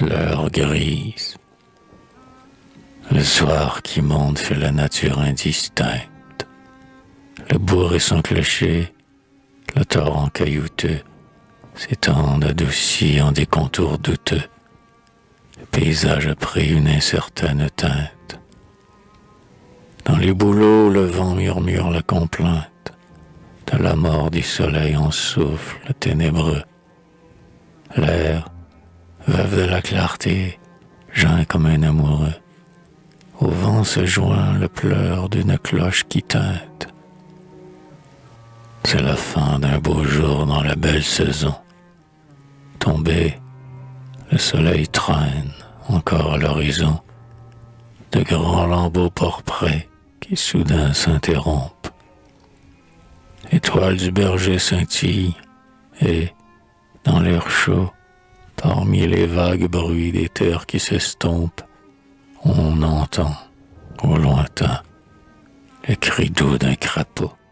l'heure grise. Le soir qui monte fait la nature indistincte. Le bourg et son clocher, le torrent caillouteux, s'étendent adoucis en des contours douteux. Le paysage a pris une incertaine teinte. Dans les bouleaux, le vent murmure la complainte. De la mort du soleil en souffle ténébreux. L'air, veuve de la clarté, geint comme un amoureux. Au vent se joint le pleur d'une cloche qui teinte. C'est la fin d'un beau jour dans la belle saison. Tombé, le soleil traîne encore à l'horizon de grands lambeaux porprés qui soudain s'interrompent. Étoiles du berger scintillent et, dans l'air chaud, parmi les vagues bruits des terres qui s'estompent, on entend, au lointain, le cri doux d'un crapaud.